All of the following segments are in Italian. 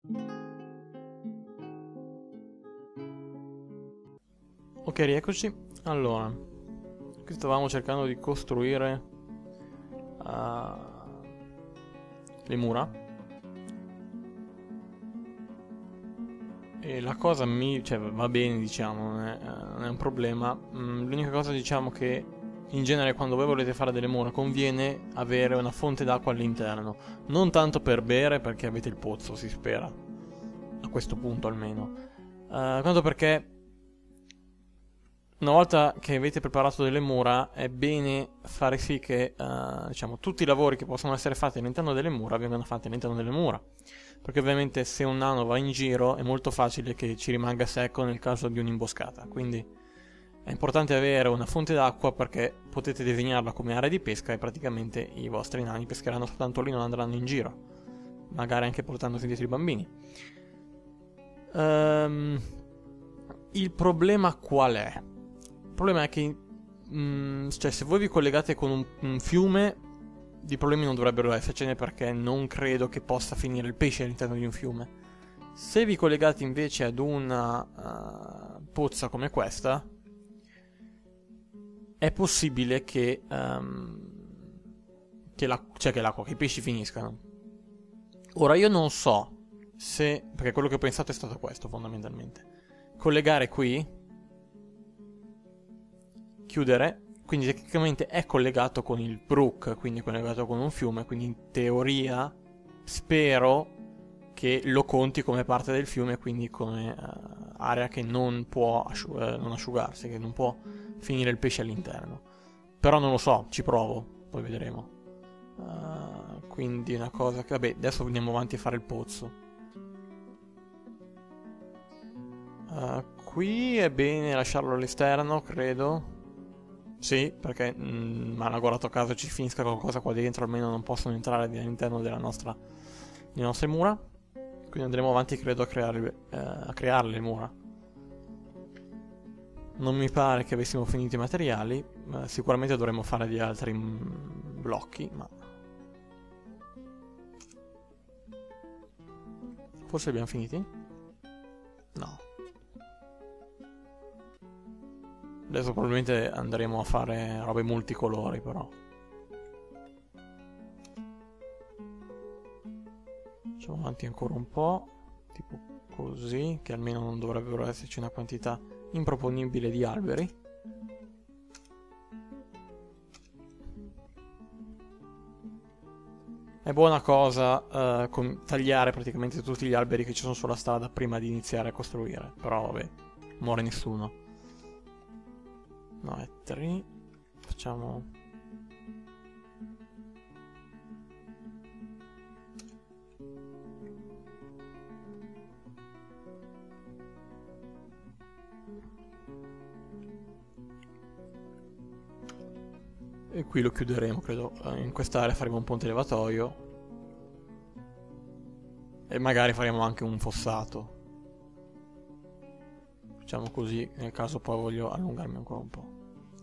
Ok, rieccoci. Allora, qui stavamo cercando di costruire le mura. E la cosa cioè, va bene, diciamo, non è un problema. L'unica cosa, diciamo, che in genere quando voi volete fare delle mura conviene avere una fonte d'acqua all'interno. Non tanto per bere, perché avete il pozzo, si spera. A questo punto almeno. Quanto perché una volta che avete preparato delle mura è bene fare sì che diciamo, tutti i lavori che possono essere fatti all'interno delle mura vengano fatti all'interno delle mura, perché ovviamente se un nano va in giro è molto facile che ci rimanga secco nel caso di un'imboscata, quindi è importante avere una fonte d'acqua perché potete disegnarla come area di pesca e praticamente i vostri nani pescheranno soltanto lì, non andranno in giro, magari anche portandosi dietro i bambini. Il problema qual è? Il problema è che cioè, se voi vi collegate con un fiume, di problemi non dovrebbero essercene perché non credo che possa finire il pesce all'interno di un fiume. Se vi collegate invece ad una pozza come questa, è possibile che l'acqua, che i pesci finiscano. Ora io non so se, perché quello che ho pensato è stato questo fondamentalmente. Collegare qui, chiudere, quindi tecnicamente è collegato con il brook, quindi è collegato con un fiume, quindi in teoria spero che lo conti come parte del fiume, quindi come area che non può non asciugarsi, che non può finire il pesce all'interno. Però non lo so, ci provo, poi vedremo. Quindi una cosa che, vabbè, adesso andiamo avanti a fare il pozzo. Qui è bene lasciarlo all'esterno, credo. Sì, perché malaugurato caso ci finisca qualcosa qua dentro, almeno non possono entrare all'interno delle nostre mura. Quindi andremo avanti, credo, a crearle le mura. Non mi pare che avessimo finito i materiali. Sicuramente dovremmo fare di altri blocchi, ma forse abbiamo finiti? No. Adesso probabilmente andremo a fare robe multicolori, però. Facciamo avanti ancora un po', tipo così, che almeno non dovrebbero esserci una quantità improponibile di alberi. È buona cosa tagliare praticamente tutti gli alberi che ci sono sulla strada prima di iniziare a costruire, però vabbè, muore nessuno. No, è 3. Facciamo... E qui lo chiuderemo, credo. In quest'area faremo un ponte levatoio. E magari faremo anche un fossato. Facciamo così, nel caso poi voglio allungarmi ancora un po'.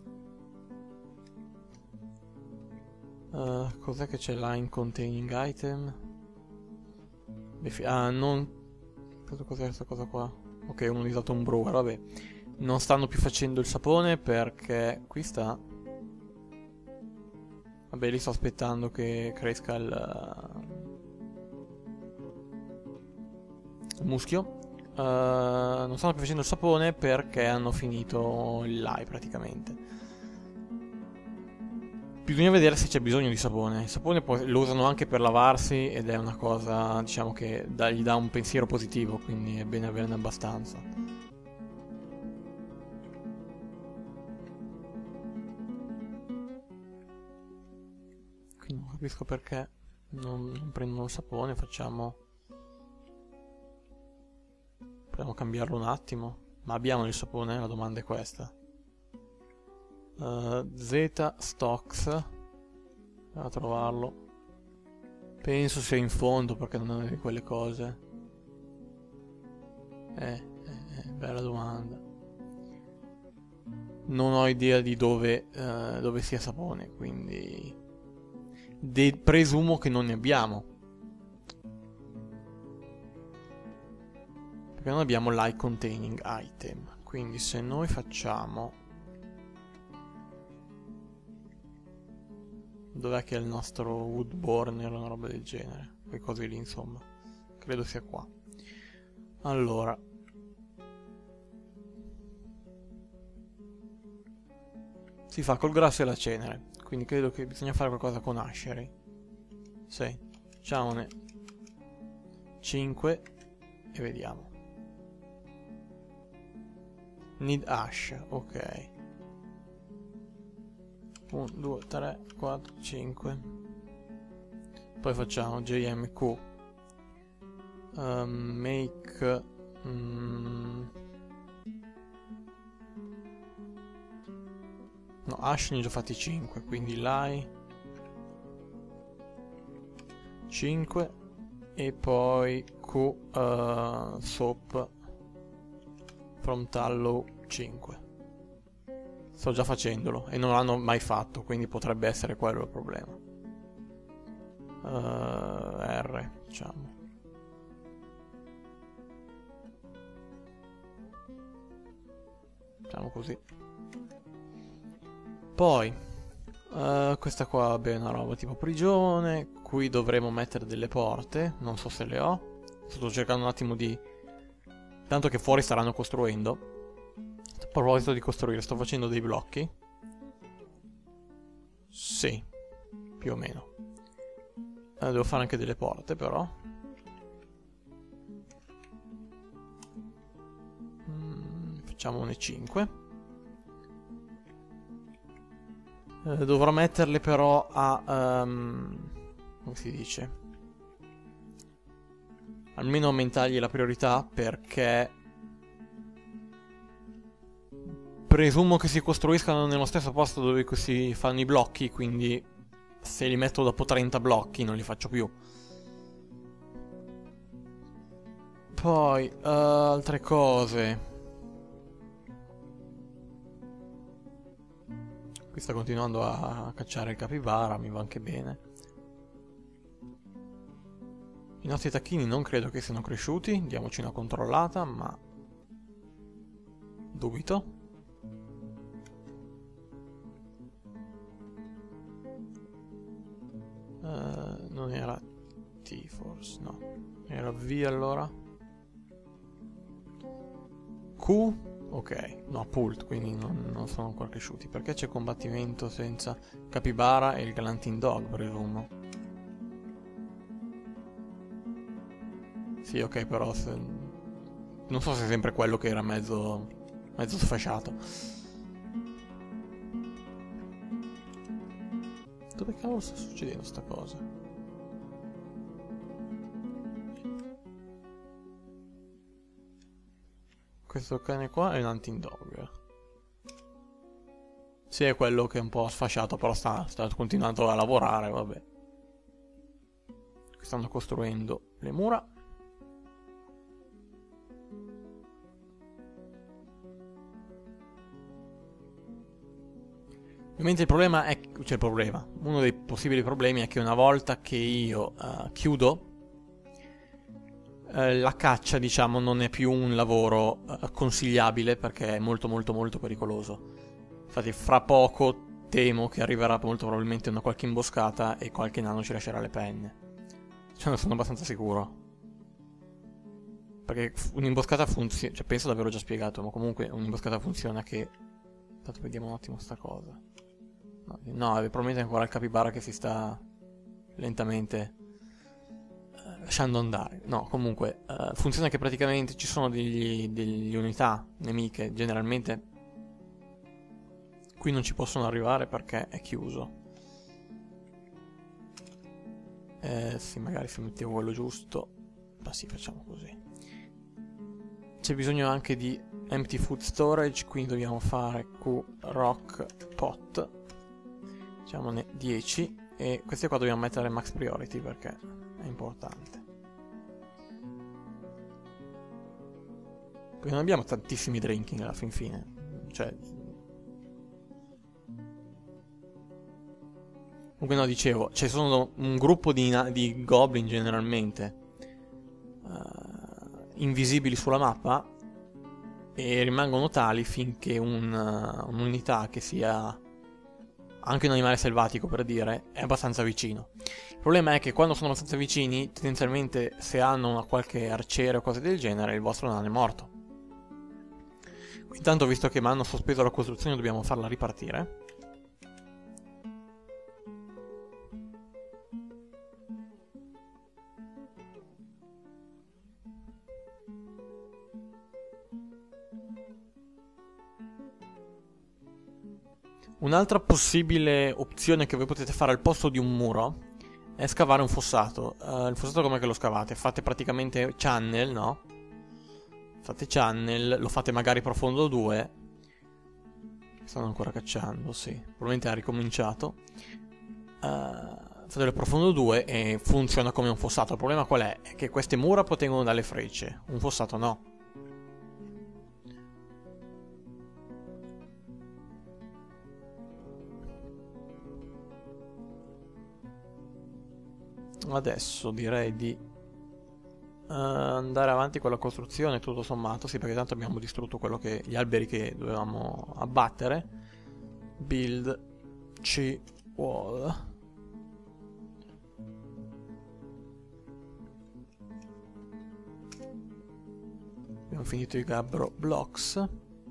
Cos'è che c'è là in containing item? Non... Cos'è questa cosa qua? Ok, uno usato un brewer, vabbè. Non stanno più facendo il sapone perché qui sta... Vabbè, lì sto aspettando che cresca il muschio. Non stanno più facendo il sapone perché hanno finito il lye praticamente. Bisogna vedere se c'è bisogno di sapone. Il sapone lo usano anche per lavarsi ed è una cosa, diciamo, che gli dà un pensiero positivo, quindi è bene averne abbastanza. Quindi non capisco perché non prendono il sapone, facciamo... Proviamo a cambiarlo un attimo. Ma abbiamo il sapone? La domanda è questa. Z Stocks. A trovarlo. Penso sia in fondo perché non è una di quelle cose. Bella domanda. Non ho idea di dove sia sapone, quindi presumo che non ne abbiamo. perché non abbiamo l'eye containing item. Quindi se noi facciamo... Dov'è che è il nostro wood burner o una roba del genere? Quei cose lì, insomma. Credo sia qua. Allora. Si fa col grasso e la cenere. Quindi credo che bisogna fare qualcosa con ashery. Sì. Facciamone 5 e vediamo. Need ash, ok. 1, 2, 3, 4, 5. Poi facciamo JMQ. Make... no, ash ne ho già fatti 5, quindi l'hai 5 e poi Q soap from tallow 5. Sto già facendolo e non l'hanno mai fatto, quindi potrebbe essere quello il problema. R, diciamo. Facciamo così. Poi questa qua vabbè, è una roba tipo prigione. Qui dovremo mettere delle porte. Non so se le ho. Sto cercando un attimo di... Tanto che fuori staranno costruendo. A proposito di costruire, sto facendo dei blocchi. Sì, più o meno. Devo fare anche delle porte però. Facciamone 5. Dovrò metterle però a... come si dice? Almeno aumentargli la priorità, perché presumo che si costruiscano nello stesso posto dove si fanno i blocchi, quindi se li metto dopo 30 blocchi non li faccio più. Poi altre cose. Qui sta continuando a cacciare il capibara, mi va anche bene. I nostri tacchini non credo che siano cresciuti, diamoci una controllata, ma dubito. Non era T forse, no. Era V allora. Q, ok, no, pult, quindi non sono ancora cresciuti. Perché c'è combattimento senza capibara e il galantin dog, presumo. Sì, ok, però non so se è sempre quello che era mezzo sfasciato. Dove cavolo sta succedendo sta cosa? Questo cane qua è un hunting dog. Sì, è quello che è un po' sfasciato, però sta continuando a lavorare, vabbè. Stanno costruendo le mura. Ovviamente il problema è... Cioè il problema. Uno dei possibili problemi è che una volta che io chiudo, la caccia, diciamo, non è più un lavoro consigliabile, perché è molto molto molto pericoloso. Infatti fra poco temo che arriverà molto probabilmente una qualche imboscata e qualche nano ci lascerà le penne. Cioè ne sono abbastanza sicuro. Perché un'imboscata funziona... Cioè penso di averlo già spiegato, ma comunque un'imboscata funziona che... Intanto vediamo un attimo sta cosa. No, probabilmente è ancora il capibara che si sta lentamente lasciando andare. No, comunque funziona che praticamente ci sono delle unità nemiche, generalmente qui non ci possono arrivare perché è chiuso. Sì, magari se mettevo quello giusto. Ma sì, facciamo così. C'è bisogno anche di empty food storage, quindi dobbiamo fare Q rock pot. Facciamone 10 e questi qua dobbiamo mettere max priority perché è importante. Perché non abbiamo tantissimi drinking alla fin fine. Cioè... Comunque no, dicevo, ci sono un gruppo di goblin generalmente. invisibili sulla mappa e rimangono tali finché un'unità che sia anche un animale selvatico, per dire, è abbastanza vicino. Il problema è che quando sono abbastanza vicini, tendenzialmente se hanno una qualche arciere o cose del genere, il vostro nano è morto. Intanto, visto che mi hanno sospeso la costruzione, dobbiamo farla ripartire. Un'altra possibile opzione che voi potete fare al posto di un muro è scavare un fossato. Il fossato com'è che lo scavate? Fate praticamente channel, no? Fate channel, lo fate magari profondo 2. Stanno ancora cacciando, sì. Probabilmente ha ricominciato. Fatelo profondo 2 e funziona come un fossato. Il problema qual è? È che queste mura proteggono dalle frecce, un fossato no. Adesso direi di andare avanti con la costruzione, tutto sommato, sì, perché tanto abbiamo distrutto gli alberi che dovevamo abbattere. Build C wall. Abbiamo finito i gabbro blocks.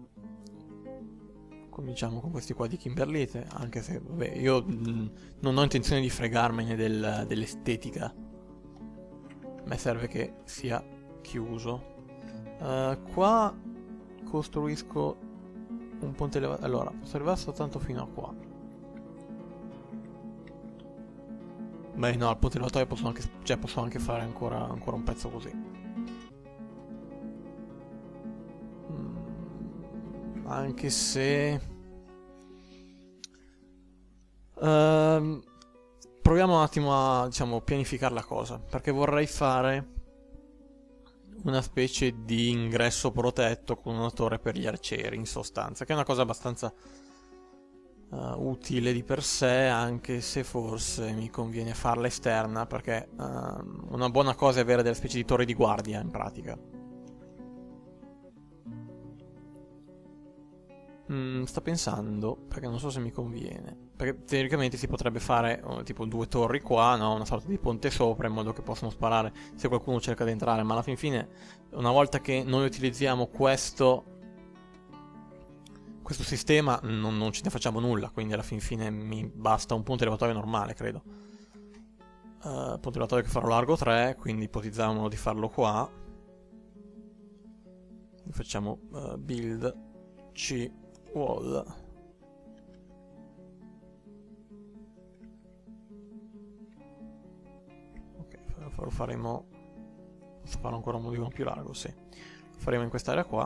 Cominciamo con questi qua di Kimberlite, anche se vabbè, io non ho intenzione di fregarmene dell'estetica. A me serve che sia chiuso. Qua costruisco un ponte elevato. Allora, posso arrivare soltanto fino a qua. Beh no, al ponte elevatoio posso anche fare ancora un pezzo così. Anche se proviamo un attimo a, diciamo, pianificare la cosa, perché vorrei fare una specie di ingresso protetto con una torre per gli arcieri, in sostanza, che è una cosa abbastanza utile di per sé, anche se forse mi conviene farla esterna, perché una buona cosa è avere delle specie di torri di guardia, in pratica. Sto pensando, perché non so se mi conviene. Perché teoricamente si potrebbe fare tipo 2 torri qua, no? Una sorta di ponte sopra, in modo che possano sparare se qualcuno cerca di entrare. Ma alla fin fine, una volta che noi utilizziamo questo sistema, non ce ne facciamo nulla. Quindi alla fin fine mi basta un ponte elevatorio normale, credo. Ponte elevatorio che farò largo 3, quindi ipotizziamo di farlo qua. Facciamo build C wall. Ok, lo faremo. Posso fare ancora un modulo più largo, sì. Lo faremo in quest'area qua.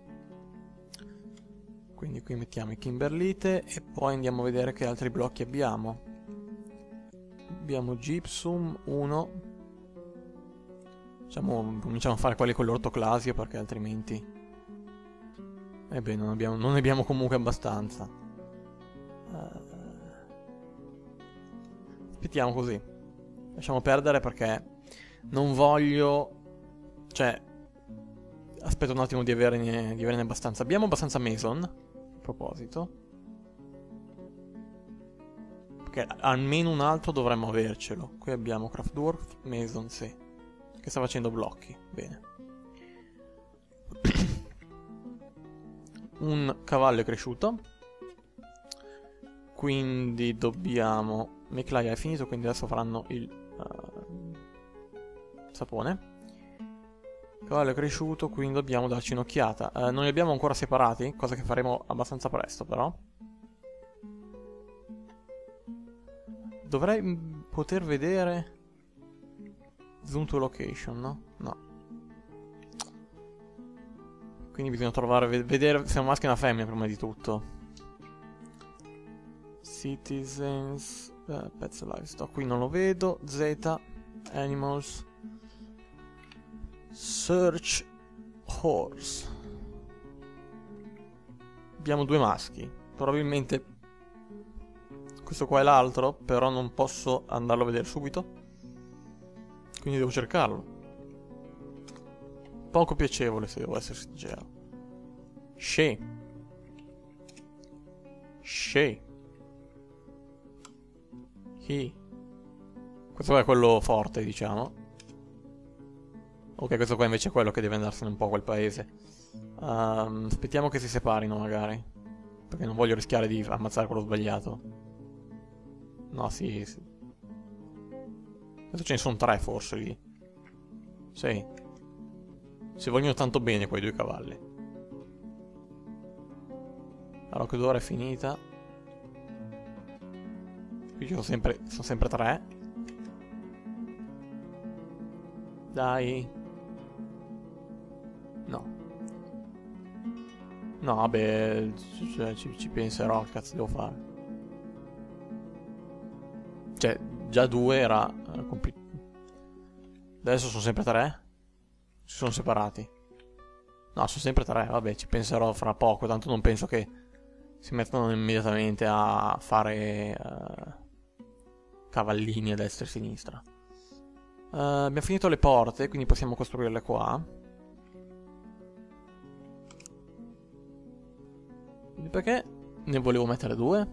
Quindi qui mettiamo i Kimberlite e poi andiamo a vedere che altri blocchi abbiamo. Abbiamo gypsum 1. Cominciamo a fare quelli con l'ortoclasio, perché altrimenti non ne abbiamo comunque abbastanza. Aspettiamo così. Lasciamo perdere perché non voglio... Cioè, aspetto un attimo di averne abbastanza. Abbiamo abbastanza Mason, a proposito. Perché almeno un altro dovremmo avercelo. Qui abbiamo Craftdwarf, Mason, sì. Che sta facendo blocchi. Bene. Un cavallo è cresciuto, quindi dobbiamo... Meclaia è finito, quindi adesso faranno il sapone. Il cavallo è cresciuto, quindi dobbiamo darci un'occhiata. Non li abbiamo ancora separati, cosa che faremo abbastanza presto però. Dovrei poter vedere zoom to location, no? No. Quindi bisogna vedere se è un maschio e una femmina prima di tutto. Citizens, pets livestock, qui non lo vedo. Z, animals, search horse. Abbiamo 2 maschi. Probabilmente questo qua è l'altro, però non posso andarlo a vedere subito. Quindi devo cercarlo. poco piacevole, se devo essere sincero. She. He. Questo qua è quello forte, diciamo. Ok, questo qua invece è quello che deve andarsene un po' a quel paese. Aspettiamo che si separino, magari. Perché non voglio rischiare di ammazzare quello sbagliato. No, sì. Adesso ce ne sono 3 forse lì. Sì. Si vogliono tanto bene quei 2 cavalli. La Rock d'Oro è finita. Qui ci sono sempre 3. Dai. No. No, vabbè, cioè, ci penserò, che cazzo devo fare. Cioè, già 2 era complicato. Adesso sono sempre 3? Si sono separati. No, sono sempre 3, vabbè, ci penserò fra poco, tanto non penso che si mettano immediatamente a fare cavallini a destra e a sinistra. Abbiamo finito le porte, quindi possiamo costruirle qua. Perché ne volevo mettere 2?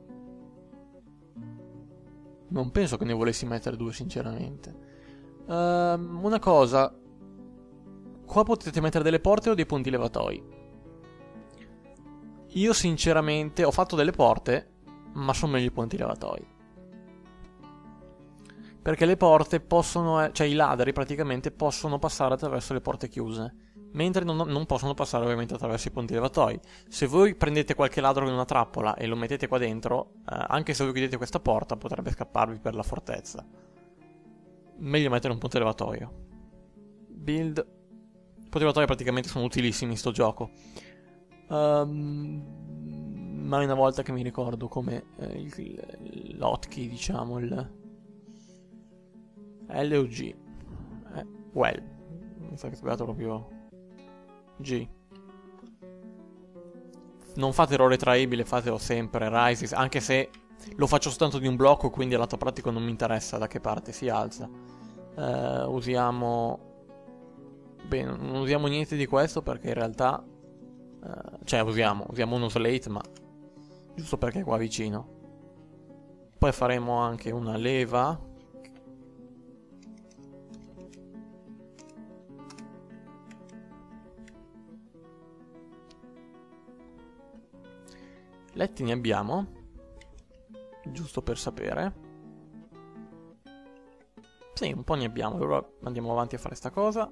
Non penso che ne volessi mettere 2, sinceramente. Una cosa. Qua potete mettere delle porte o dei ponti levatoi. Io sinceramente ho fatto delle porte, ma sono meglio i ponti levatoi. Perché le porte possono, cioè i ladri praticamente possono passare attraverso le porte chiuse, mentre non possono passare ovviamente attraverso i ponti levatoi. Se voi prendete qualche ladro in una trappola e lo mettete qua dentro, anche se voi chiudete questa porta potrebbe scapparvi per la fortezza. Meglio mettere un ponte levatoio. Build. I ponti levatori praticamente sono utilissimi in sto gioco. Ma una volta che mi ricordo come l'hotkey, diciamo, il L o G? Well, mi sa che ho sbagliato proprio G. Non fate errore traibile, fatelo sempre Rises, anche se lo faccio soltanto di un blocco, quindi a lato pratico non mi interessa da che parte si alza. Usiamo... Bene, non usiamo niente di questo perché in realtà... cioè usiamo uno slate, ma giusto perché è qua vicino. Poi faremo anche una leva. Letti ne abbiamo, giusto per sapere. Sì, un po' ne abbiamo, allora andiamo avanti a fare sta cosa.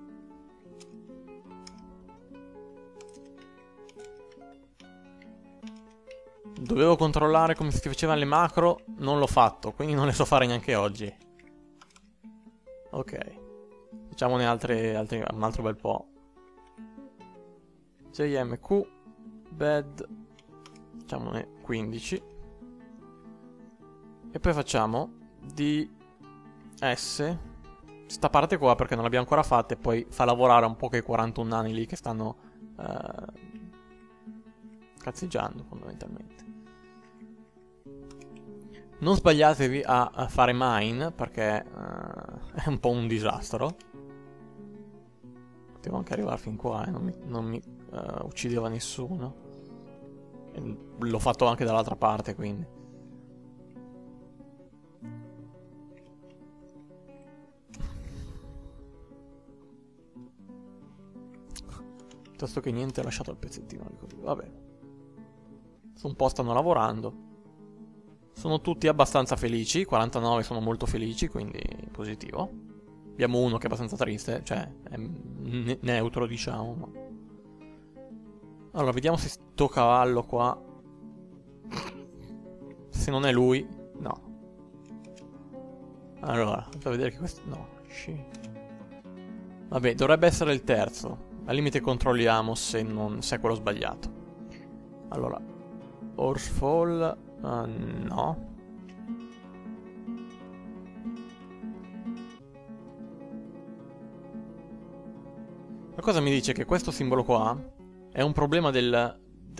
Dovevo controllare come si facevano le macro, non l'ho fatto, quindi non le so fare neanche oggi. Ok, facciamone un altro bel po'. JMQ, bed, facciamone 15. E poi facciamo DS, sta parte qua perché non l'abbiamo ancora fatta, e poi fa lavorare un po' quei 41 nani lì che stanno cazzeggiando fondamentalmente. Non sbagliatevi a fare mine perché è un po' un disastro. Potevo anche arrivare fin qua e non mi uccideva nessuno. E l'ho fatto anche dall'altra parte, quindi. Piuttosto che niente, ho lasciato il pezzettino lì così. Vabbè. Un po' stanno lavorando. Sono tutti abbastanza felici. 49 sono molto felici, quindi positivo. Abbiamo uno che è abbastanza triste, cioè è neutro, diciamo. Ma... Allora, vediamo se sto cavallo qua, se non è lui, no. Allora, faccio vedere che questo... no, vabbè, dovrebbe essere il terzo. Al limite controlliamo se è quello sbagliato. Allora, Horsefall, no. La cosa mi dice che questo simbolo qua è un problema del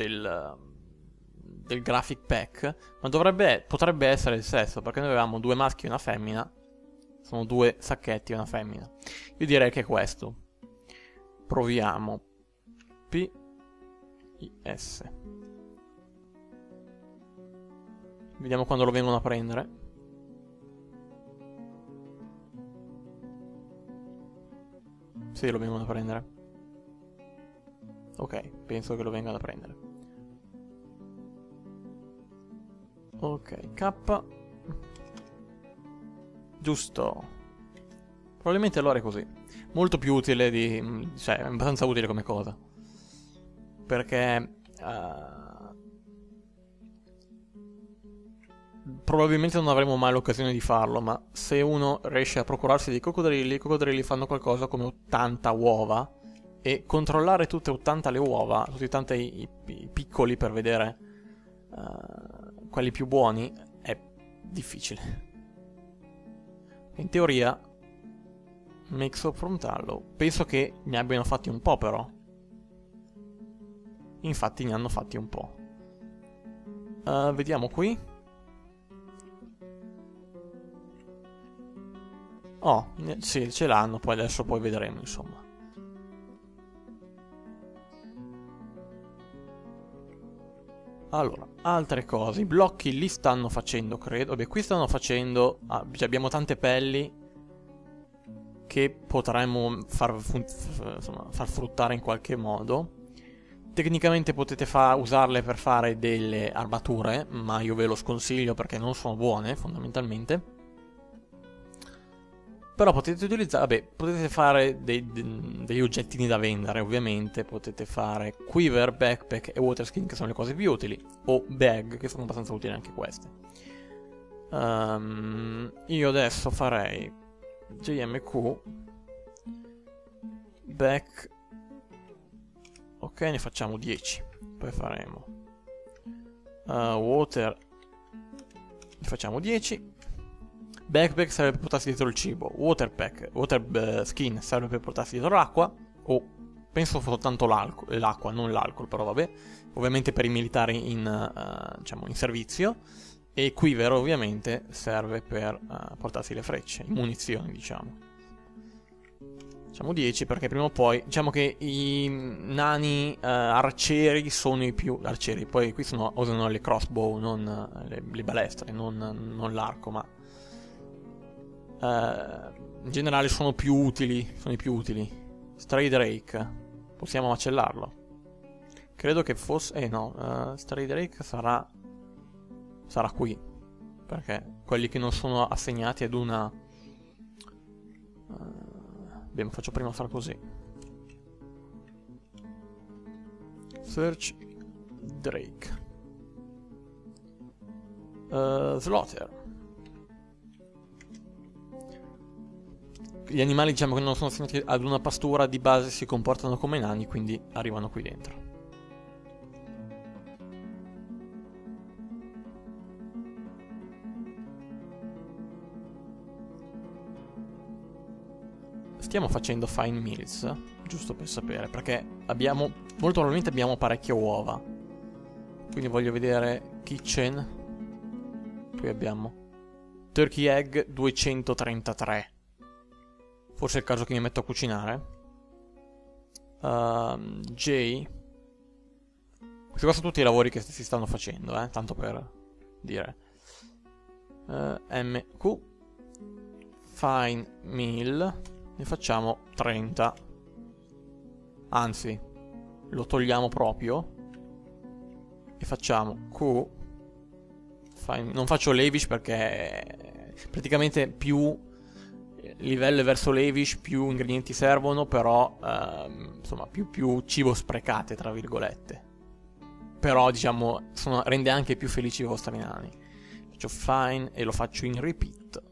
graphic pack, ma potrebbe essere il sesso, perché noi avevamo 2 maschi e una femmina. Sono 2 sacchetti e una femmina. Io direi che è questo. proviamo. PIS. Vediamo quando lo vengono a prendere. Sì, lo vengono a prendere. Ok, penso che lo vengano a prendere. Ok, K. Giusto. Probabilmente allora è così. Molto più utile di... cioè, è abbastanza utile come cosa. Perché... probabilmente non avremo mai l'occasione di farlo, ma se uno riesce a procurarsi dei coccodrilli, i coccodrilli fanno qualcosa come 80 uova, e controllare tutte 80 le uova, tutti tanti i piccoli per vedere quelli più buoni, è difficile. In teoria, mix up from tallow, penso che ne abbiano fatti un po' però. Infatti ne hanno fatti un po'. Vediamo qui. Oh, sì, ce l'hanno, poi adesso poi vedremo, insomma. Allora, altre cose, i blocchi li stanno facendo, credo. Beh, qui stanno facendo... cioè abbiamo tante pelli che potremmo far fruttare in qualche modo. Tecnicamente potete usarle per fare delle armature, ma io ve lo sconsiglio perché non sono buone, fondamentalmente. Però potete utilizzare, vabbè, potete fare degli oggettini da vendere, ovviamente. Potete fare quiver, backpack e water skin, che sono le cose più utili, o bag, che sono abbastanza utili anche queste. Io adesso farei JMQ back. Ok, ne facciamo 10. Poi faremo water, ne facciamo 10. Backpack serve per portarsi dietro il cibo. Water skin serve per portarsi dietro l'acqua. O penso soltanto l'acqua, non l'alcol, però vabbè. Ovviamente per i militari diciamo, in servizio. E quiver ovviamente serve per portarsi le frecce, munizioni, diciamo. Facciamo 10 perché prima o poi... Diciamo che i nani arcieri sono i più... Arcieri, poi qui usano le crossbow, non le balestre, non l'arco, ma... in generale sono più utili. Sono i più utili. Stray Drake. Possiamo macellarlo. Credo che fosse... no. Stray Drake sarà qui. Perché quelli che non sono assegnati ad una... beh, faccio prima fare così. Search Drake. Slaughter. Gli animali, diciamo, che non sono assegnati ad una pastura di base si comportano come nani, quindi arrivano qui dentro. Stiamo facendo fine meals, giusto per sapere, perché molto probabilmente abbiamo parecchie uova. Quindi voglio vedere kitchen. Qui abbiamo turkey egg 233. Forse è il caso che mi metto a cucinare. J. Questi qua sono tutti i lavori che si stanno facendo, tanto per dire. MQ. Fine meal. Ne facciamo 30. Anzi, lo togliamo proprio. E facciamo Q. Fine. Non faccio lavish perché praticamente più livello verso lavish, più ingredienti servono, però insomma più cibo sprecate, tra virgolette. Però diciamo rende anche più felici i vostri nani. Faccio fine e lo faccio in repeat.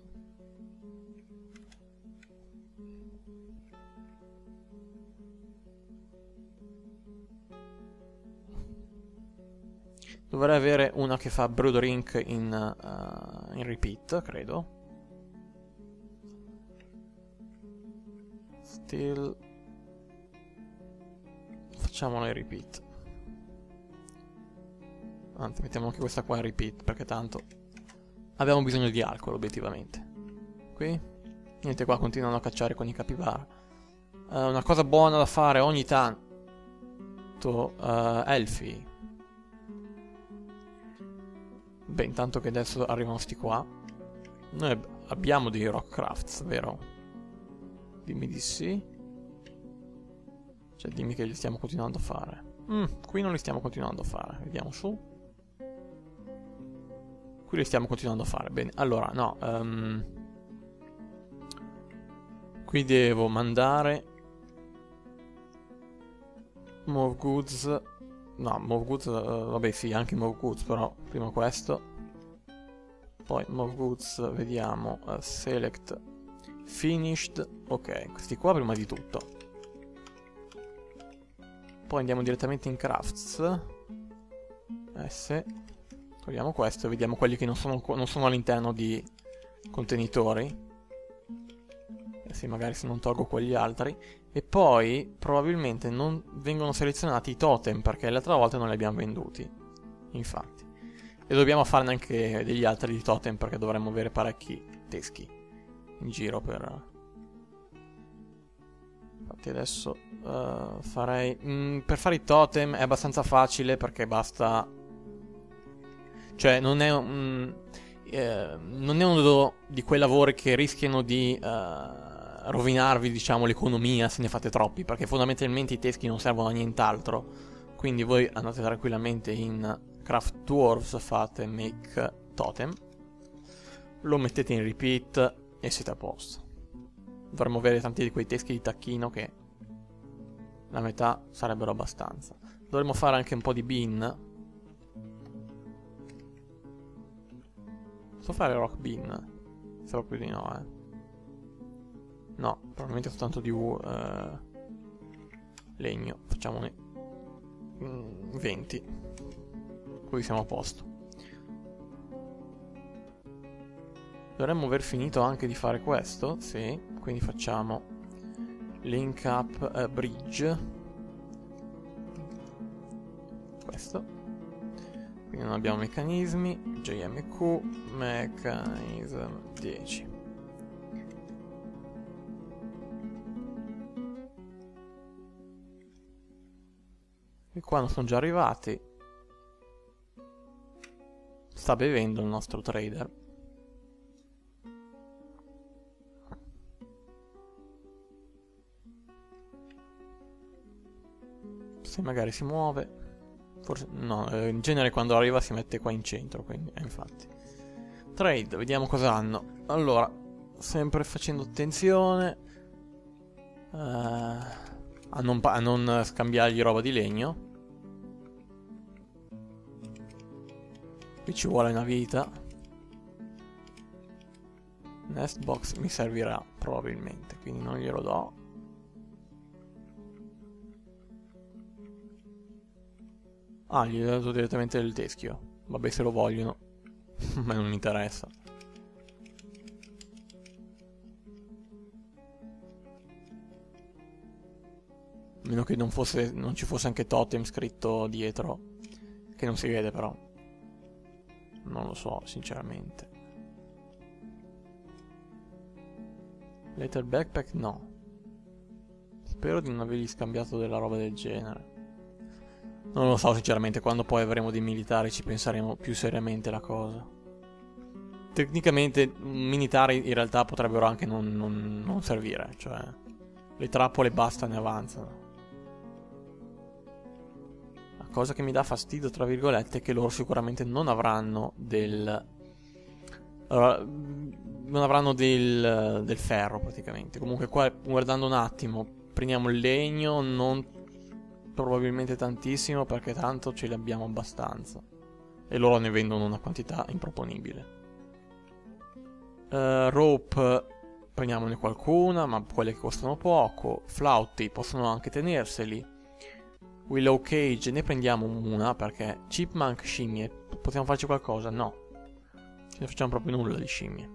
Dovrei avere una che fa brew drink in repeat, credo. Still. Facciamola in repeat. Anzi, mettiamo anche questa qua in repeat, perché tanto abbiamo bisogno di alcol, obiettivamente. Qui. Niente, qua continuano a cacciare con i capibara. Una cosa buona da fare ogni tanto. Elfi. Beh, intanto che adesso arrivano sti qua. Noi abbiamo dei rock crafts, vero? Dimmi di sì. Cioè dimmi che li stiamo continuando a fare. Qui non li stiamo continuando a fare. Vediamo su. Qui li stiamo continuando a fare. Bene, allora, no. Qui devo mandare Move Goods. No, Move Goods, vabbè sì, anche Move Goods, però prima questo. Poi Move Goods, vediamo, Select Finished. Ok, questi qua prima di tutto. Poi andiamo direttamente in Crafts. S. Togliamo questo e vediamo quelli che non sono all'interno di contenitori. Sì, magari se non tolgo quegli altri. E poi probabilmente non vengono selezionati i totem, perché l'altra volta non li abbiamo venduti. Infatti. E dobbiamo farne anche degli altri di totem, perché dovremmo avere parecchi teschi in giro per... Infatti adesso farei... per fare i totem è abbastanza facile, perché basta... Cioè non è uno di quei lavori che rischiano di rovinarvi, diciamo, l'economia se ne fate troppi, perché fondamentalmente i teschi non servono a nient'altro. Quindi voi andate tranquillamente in Craft Dwarves, fate Make Totem, lo mettete in repeat e siete a posto. Dovremmo avere tanti di quei teschi di tacchino che la metà sarebbero abbastanza. Dovremmo fare anche un po' di bean. Posso fare rock bean? Proprio di no, No, probabilmente soltanto di legno. Facciamone 20. Così siamo a posto. Dovremmo aver finito anche di fare questo. Sì, quindi facciamo link up bridge. Questo. Quindi non abbiamo meccanismi. JMQ mechanism 10. E qua non sono già arrivati. Sta bevendo il nostro trader. Se magari si muove. Forse no, in genere quando arriva si mette qua in centro, quindi infatti. Trade, vediamo cosa hanno. Allora, sempre facendo attenzione a non scambiargli roba di legno. Qui ci vuole una vita. Nest box mi servirà probabilmente, quindi non glielo do. Ah, gli ho dato direttamente del teschio. Vabbè, se lo vogliono. A me non mi interessa. A meno che non ci fosse anche totem scritto dietro. Che non si vede però. Non lo so, sinceramente. Later backpack no. Spero di non avergli scambiato della roba del genere. Non lo so sinceramente, quando poi avremo dei militari ci penseremo più seriamente alla cosa. Tecnicamente militari in realtà potrebbero anche non servire, cioè le trappole bastano e avanzano. La cosa che mi dà fastidio tra virgolette è che loro sicuramente non avranno del ferro praticamente. Comunque qua guardando un attimo, prendiamo il legno, non probabilmente tantissimo perché tanto ce li abbiamo abbastanza e loro ne vendono una quantità improponibile. Rope prendiamone qualcuna, ma quelle che costano poco. Flauti possono anche tenerseli. Willow Cage ne prendiamo una perché Chipmunk scimmie, possiamo farci qualcosa? No, ce ne facciamo proprio nulla di scimmie.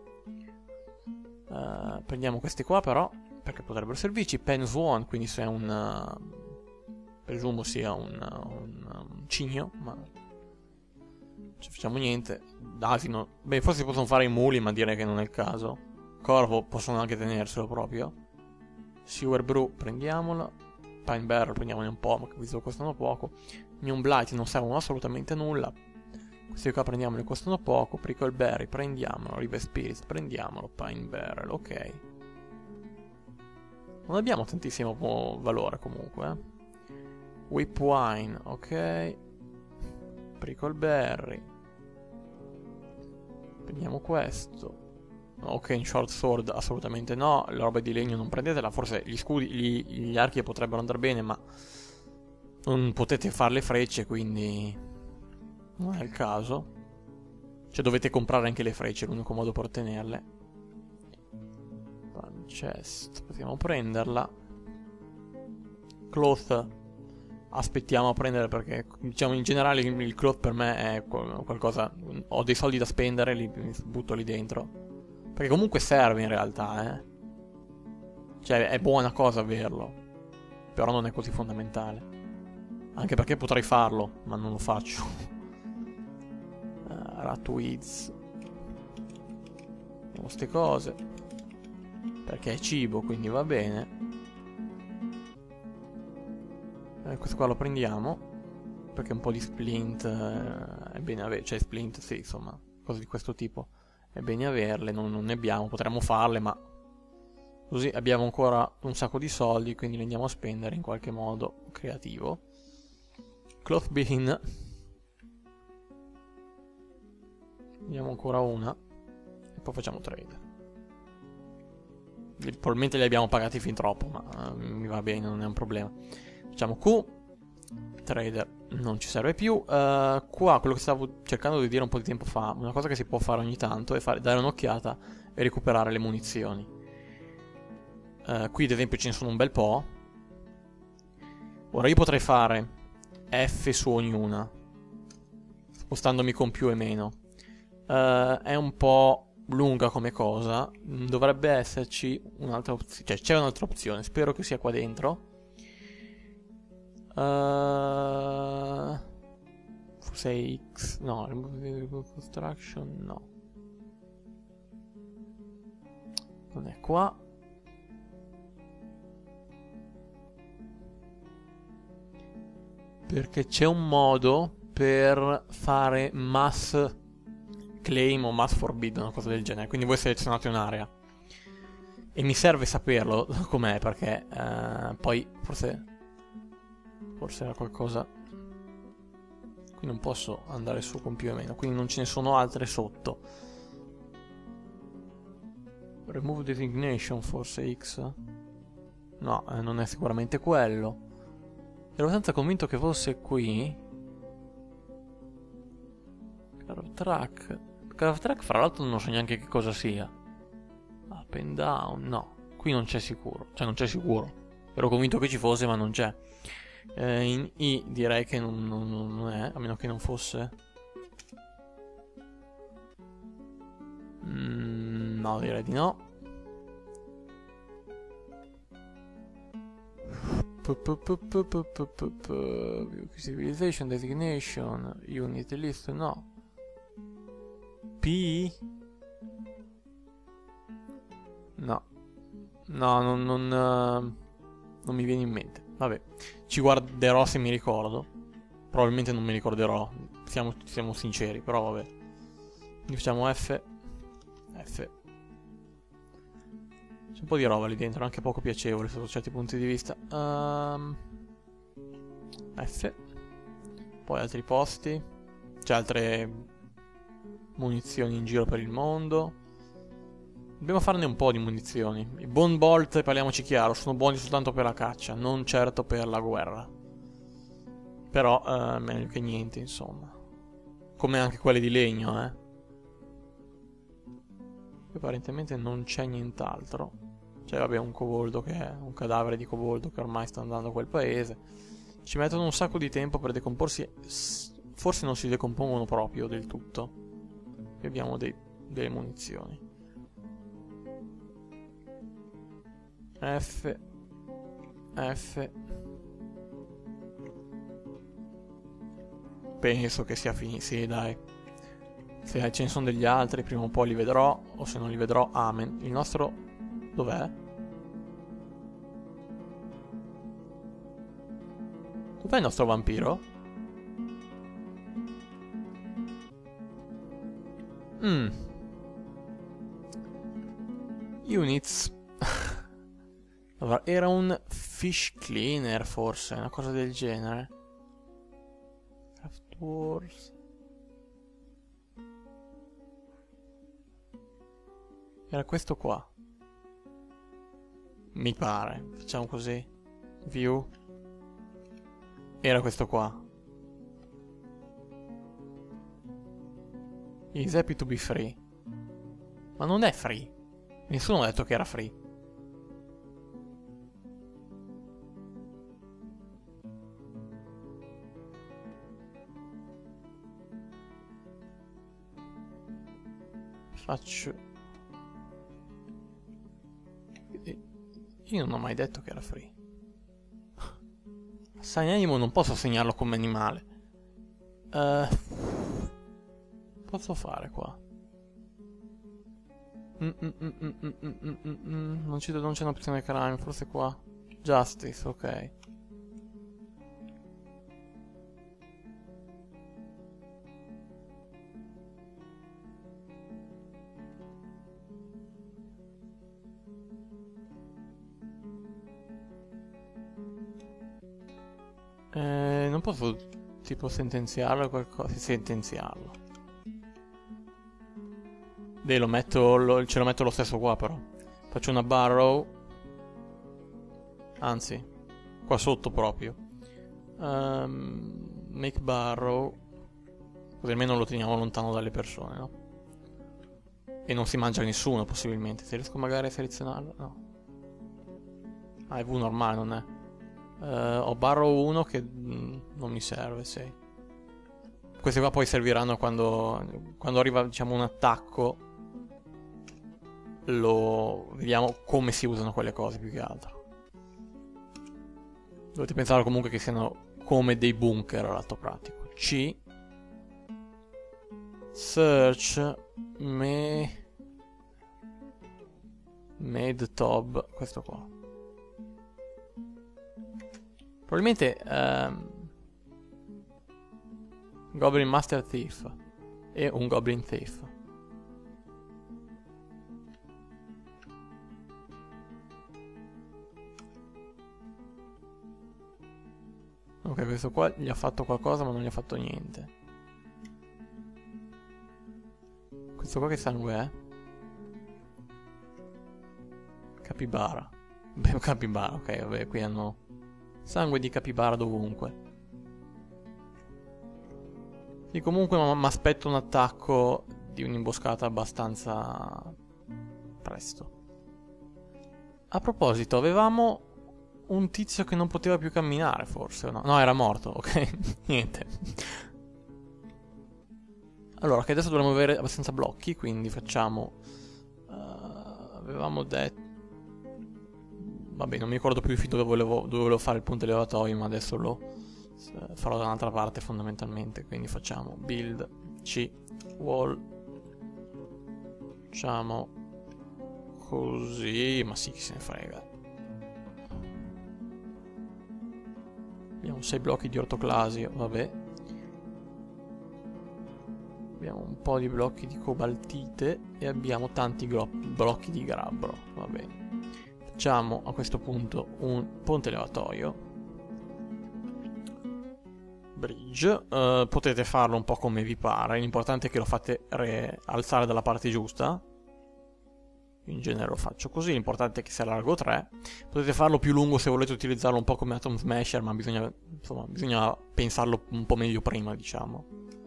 Prendiamo questi qua però perché potrebbero servirci. Pen Swan, quindi se è un presumo sia un cigno, ma non ci facciamo niente. Asino, beh, forse possono fare i muli, ma direi che non è il caso. Corvo possono anche tenerselo proprio. Sewer Brew, prendiamola. Pine Barrel, prendiamone un po', ma visto che costano poco. Neon Blight non servono assolutamente a nulla. Questi qua prendiamoli, costano poco. Prickleberry, prendiamolo. River Spirits, prendiamolo. Pine Barrel, ok. Non abbiamo tantissimo valore comunque. Whip Wine, ok. Prickleberry. Prendiamo questo. Ok, in Short Sword assolutamente no. La roba di legno non prendetela. Forse gli scudi, gli archi potrebbero andare bene, ma non potete fare le frecce, quindi non è il caso. Cioè dovete comprare anche le frecce, è l'unico modo per ottenerle. Chest, possiamo prenderla. Cloth, aspettiamo a prendere perché diciamo in generale il cloth per me è qualcosa. Ho dei soldi da spendere, li butto lì dentro. Perché comunque serve in realtà, eh. Cioè è buona cosa averlo. Però non è così fondamentale. Anche perché potrei farlo, ma non lo faccio. Ratweeds. Vediamo ste cose. Perché è cibo, quindi va bene. Questo qua lo prendiamo. Perché un po' di splint è bene avere. Cioè splint, sì, insomma, cose di questo tipo. È bene averle, non ne abbiamo, potremmo farle, ma così abbiamo ancora un sacco di soldi, quindi le andiamo a spendere in qualche modo creativo. Cloth Bean. Andiamo ancora una e poi facciamo trade. Probabilmente li abbiamo pagati fin troppo, ma mi va bene, non è un problema. Facciamo Q. Trader non ci serve più. Qua quello che stavo cercando di dire un po' di tempo fa, una cosa che si può fare ogni tanto è dare un'occhiata e recuperare le munizioni. Qui ad esempio ce ne sono un bel po'. Ora io potrei fare F su ognuna, spostandomi con più e meno. È un po' lunga come cosa. Dovrebbe esserci un'altra opzione, cioè c'è un'altra opzione, spero che sia qua dentro. Forse X. No, construction. No, non è qua. Perché c'è un modo per fare mass claim o mass forbid, una cosa del genere. Quindi voi selezionate un'area e mi serve saperlo com'è, perché poi forse era qualcosa. Qui non posso andare su con più e meno, quindi non ce ne sono altre sotto. Remove designation, forse X? No, non è sicuramente quello. Ero abbastanza convinto che fosse qui. Carve track. Carve track, fra l'altro, non so neanche che cosa sia. Up and down, no. Qui non c'è sicuro. Cioè, non c'è sicuro. Ero convinto che ci fosse, ma non c'è. In I direi che non è, a meno che non fosse. No, direi di no. Civilization, designation, unit list, no. P? No. No, non mi viene in mente. Vabbè, ci guarderò se mi ricordo. Probabilmente non mi ricorderò. Siamo sinceri, però vabbè. Quindi facciamo F. F. C'è un po' di roba lì dentro, anche poco piacevole sotto certi punti di vista. F. Poi altri posti. C'è altre munizioni in giro per il mondo. Dobbiamo farne un po' di munizioni. I Bone Bolt, parliamoci chiaro, sono buoni soltanto per la caccia, non certo per la guerra. Però meglio che niente, insomma. Come anche quelli di legno, eh. Apparentemente non c'è nient'altro. Cioè vabbè, un coboldo che è un cadavere di coboldo che ormai sta andando a quel paese. Ci mettono un sacco di tempo per decomporsi. Forse non si decompongono proprio del tutto. E abbiamo delle munizioni. F. Penso che sia finito. Sì, dai. Se ce ne sono degli altri, prima o poi li vedrò. O se non li vedrò, amen. Il nostro... dov'è? Dov'è il nostro vampiro? Units. Allora, era un fish cleaner forse, una cosa del genere. Craft Wars. Era questo qua. Mi pare. Facciamo così. View. Era questo qua. Is happy to be free. Ma non è free. Nessuno ha detto che era free. Faccio... Io non ho mai detto che era free. Assign animal non posso assegnarlo come animale. Posso fare qua? Non c'è un'opzione crime, forse qua. Justice, ok. Non posso tipo sentenziarlo o qualcosa. Sentenziarlo. Beh, ce lo metto lo stesso qua però. Faccio una barrow. Anzi, qua sotto proprio. Make barrow. Così almeno lo teniamo lontano dalle persone, no? E non si mangia nessuno possibilmente. Se riesco magari a selezionarlo, no. Ah, è V normale, non è? Ho barrow 1 che non mi serve, sì. Questi qua poi serviranno quando arriva, diciamo, un attacco. Vediamo come si usano quelle cose più che altro. Dovete pensare comunque che siano come dei bunker all'atto pratico. C. Search. Made Tob. Questo qua. Probabilmente Goblin Master Thief e un Goblin Thief. Ok, questo qua gli ha fatto qualcosa ma non gli ha fatto niente. Questo qua che sangue è? Capibara. Beh, capibara, ok, vabbè, qui hanno sangue di capibara dovunque. Sì, comunque mi aspetto un attacco di un'imboscata abbastanza presto. A proposito, avevamo un tizio che non poteva più camminare, forse, o no? No, era morto, ok? Niente. Allora, che adesso dovremmo avere abbastanza blocchi, quindi facciamo... avevamo detto... Vabbè, non mi ricordo più dove volevo fare il punto elevatoio, ma adesso lo farò da un'altra parte fondamentalmente. Quindi facciamo build C wall. Facciamo così, ma sì, chi se ne frega. Abbiamo 6 blocchi di ortoclasio, vabbè. Abbiamo un po' di blocchi di cobaltite e abbiamo tanti blocchi di grabbro, va bene. Facciamo a questo punto un ponte elevatoio. Bridge. Potete farlo un po' come vi pare. L'importante è che lo fate alzare dalla parte giusta. In genere lo faccio così. L'importante è che sia largo 3. Potete farlo più lungo se volete utilizzarlo un po' come Atom Smasher, ma bisogna pensarlo un po' meglio prima, diciamo.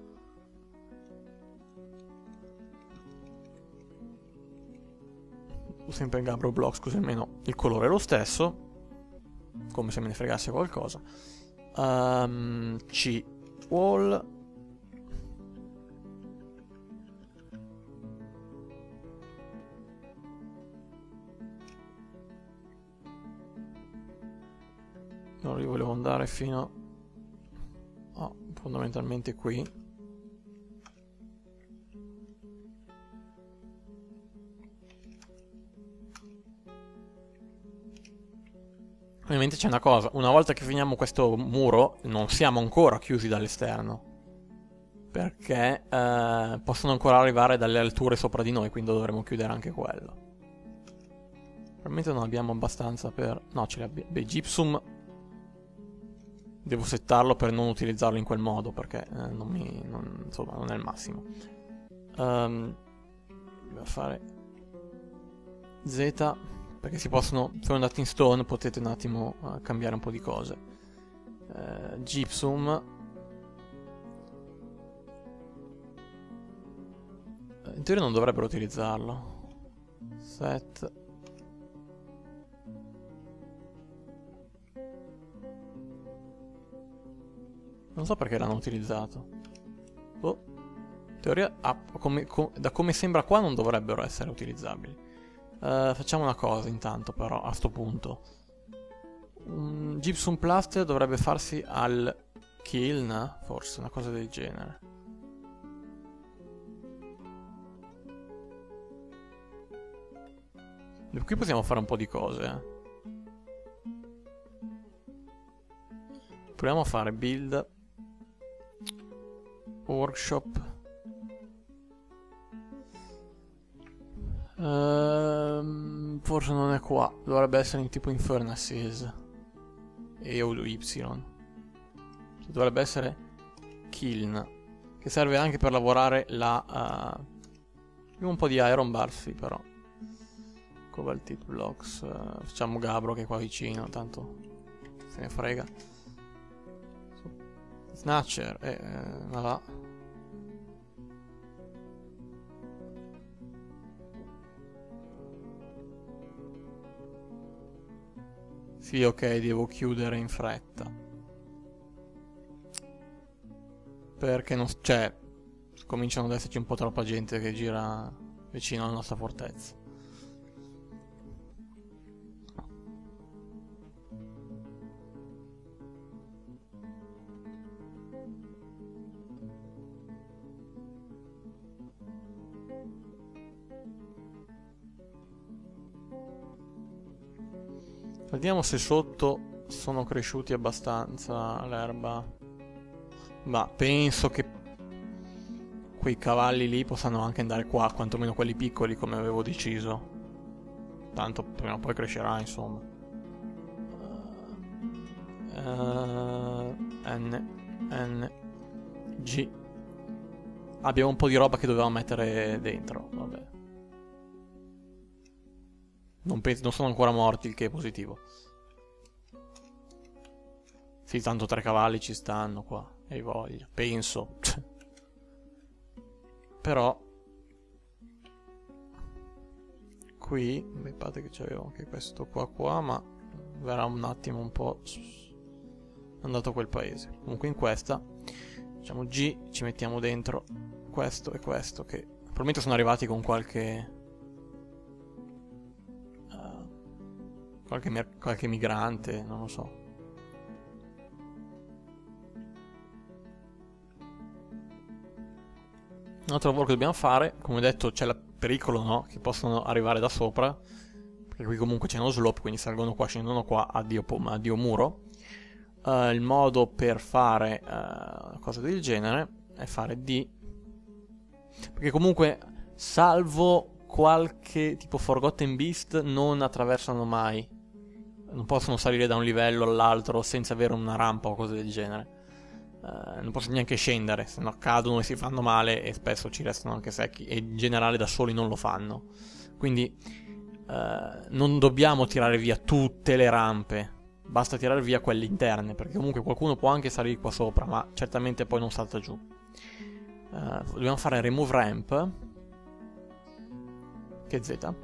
Sempre in Gabbro Blocks, così almeno il colore è lo stesso, come se me ne fregasse qualcosa. C wall. Allora io volevo andare fino a fondamentalmente qui. Ovviamente c'è una cosa, una volta che finiamo questo muro non siamo ancora chiusi dall'esterno, perché possono ancora arrivare dalle alture sopra di noi, quindi dovremo chiudere anche quello. Probabilmente non abbiamo abbastanza per... No, ce li abbiamo. Beh, gypsum devo settarlo per non utilizzarlo in quel modo, perché insomma, non è il massimo. Devo fare Z, perché si possono, se andate in stone potete un attimo cambiare un po' di cose. Gypsum. In teoria non dovrebbero utilizzarlo. Set. Non so perché l'hanno utilizzato. Oh. In teoria, da come sembra qua, non dovrebbero essere utilizzabili. Facciamo una cosa intanto, però, a sto punto. Gypsum Plaster dovrebbe farsi al kiln, forse, una cosa del genere. Qui possiamo fare un po' di cose, Proviamo a fare build workshop. Forse non è qua. Dovrebbe essere in tipo in furnaces. E o Y. Dovrebbe essere kiln, che serve anche per lavorare la un po' di iron bar, sì, però cobaltite blocks. Facciamo Gabro che è qua vicino, tanto se ne frega. Snatcher ma va. Sì, ok, devo chiudere in fretta. Perché non... Cioè, cominciano ad esserci un po' troppa gente che gira vicino alla nostra fortezza. Vediamo se sotto sono cresciuti abbastanza l'erba. Ma penso che quei cavalli lì possano anche andare qua, quantomeno quelli piccoli come avevo deciso. Tanto prima o poi crescerà, insomma. N G. Abbiamo un po' di roba che dovevamo mettere dentro, vabbè. Non sono ancora morti, il che è positivo. Sì, tanto 3 cavalli ci stanno qua. Hai voglia. Penso. Però... Qui... Beh, pate che c'avevo anche questo qua, ma... Verrà un attimo un po'... Andato a quel paese. Comunque in questa... Facciamo G, ci mettiamo dentro questo e questo, che... Probabilmente sono arrivati con qualche... qualche migrante, non lo so. Un altro lavoro che dobbiamo fare, come ho detto, c'è il pericolo, no? Che possono arrivare da sopra, perché qui comunque c'è uno slope, quindi salgono qua, scendono qua, addio muro. Il modo per fare cose del genere è fare D, perché comunque, salvo qualche tipo Forgotten Beast, non attraversano mai. Non possono salire da un livello all'altro senza avere una rampa o cose del genere. Non possono neanche scendere, se no cadono e si fanno male e spesso ci restano anche secchi e in generale da soli non lo fanno. Quindi non dobbiamo tirare via tutte le rampe, basta tirare via quelle interne, perché comunque qualcuno può anche salire qua sopra, ma certamente poi non salta giù. Dobbiamo fare remove ramp, che è Z.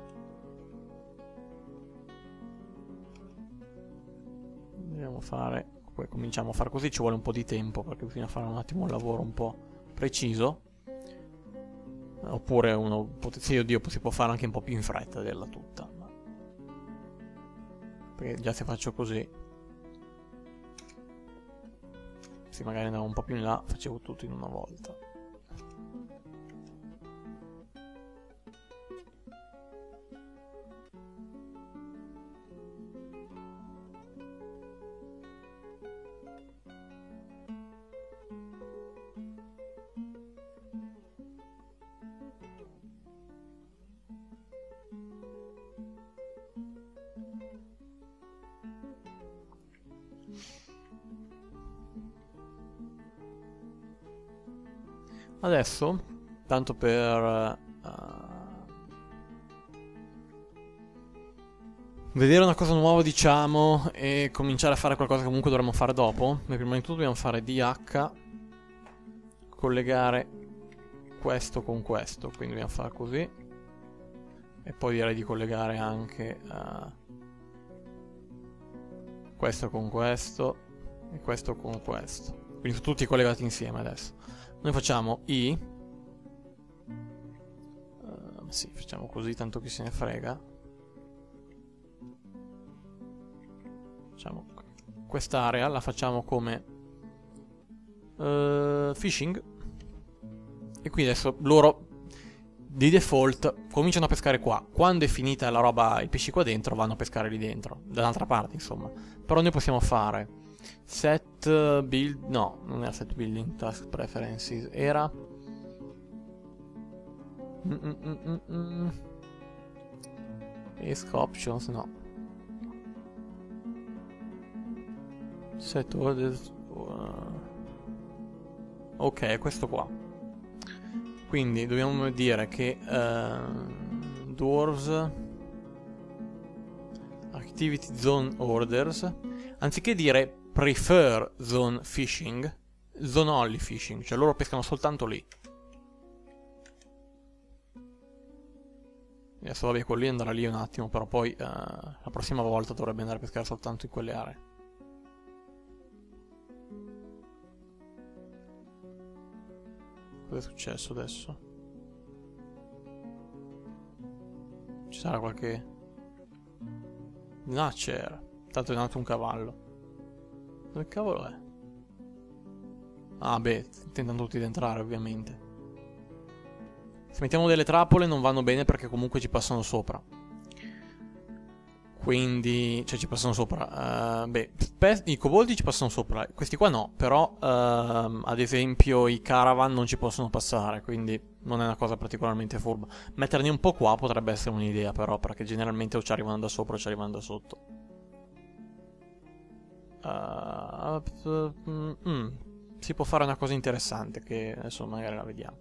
Dobbiamo fare, poi cominciamo a fare così, ci vuole un po' di tempo perché bisogna fare un attimo un lavoro un po' preciso. Oppure uno, sì, oddio, si può fare anche un po' più in fretta della tutta, ma... perché già se faccio così, se magari andavo un po' più in là, facevo tutto in una volta. Adesso, tanto per vedere una cosa nuova, diciamo, e cominciare a fare qualcosa che comunque dovremmo fare dopo, noi prima di tutto dobbiamo fare DH, collegare questo con questo, quindi dobbiamo fare così, e poi direi di collegare anche questo con questo e questo con questo, quindi sono tutti collegati insieme adesso. Noi facciamo I, sì, facciamo così, tanto chi se ne frega. Facciamo quest'area, la facciamo come fishing, e qui adesso loro di default cominciano a pescare qua. Quando è finita la roba, i pesci qua dentro vanno a pescare lì dentro, dall'altra parte insomma. Però noi possiamo fare set build, no, non era set building task preferences, era ESC options, no, set orders, ok, questo qua. Quindi dobbiamo dire che dwarves activity zone orders, anziché dire prefer zone fishing, zone only fishing, cioè loro pescano soltanto lì. Adesso vabbè, con lì andrà lì un attimo, però poi la prossima volta dovrebbe andare a pescare soltanto in quelle aree. Cosa è successo adesso? Ci sarà qualche... No, c'era. Tanto è nato un cavallo. Dove cavolo è? Ah beh, tentano tutti di entrare ovviamente. Se mettiamo delle trappole non vanno bene perché comunque ci passano sopra. Quindi... cioè ci passano sopra. Beh, i coboldi ci passano sopra. Questi qua no. Però ad esempio i caravan non ci possono passare. Quindi non è una cosa particolarmente furba. Metterne un po' qua potrebbe essere un'idea però. Perché generalmente o ci arrivano da sopra o ci arrivano da sotto. Si può fare una cosa interessante che adesso magari la vediamo.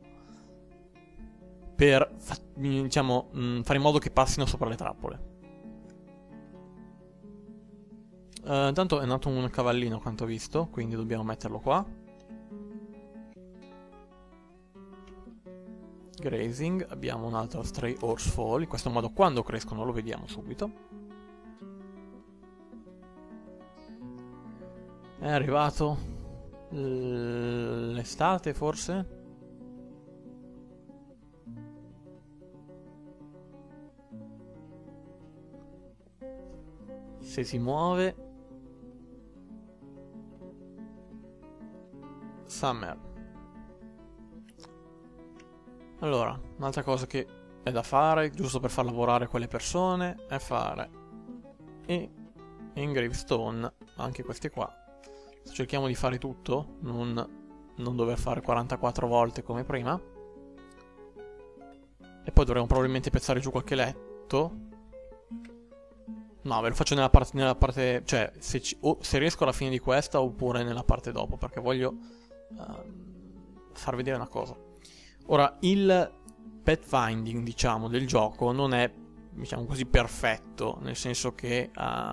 Per, diciamo, fare in modo che passino sopra le trappole. Intanto è nato un cavallino, quanto ho visto, quindi dobbiamo metterlo qua. Grazing, abbiamo un altro stray horse fall. In questo modo quando crescono lo vediamo subito. È arrivato l'estate forse? Se si muove Summer. Allora, un'altra cosa che è da fare, giusto per far lavorare quelle persone, è fare in gravestone anche queste qua. Cerchiamo di fare tutto, non dover fare 44 volte come prima. E poi dovremo probabilmente pezzare giù qualche letto. No, ve lo faccio nella parte cioè, se riesco alla fine di questa oppure nella parte dopo, perché voglio far vedere una cosa. Ora, il pet finding, diciamo, del gioco non è, diciamo così, perfetto, nel senso che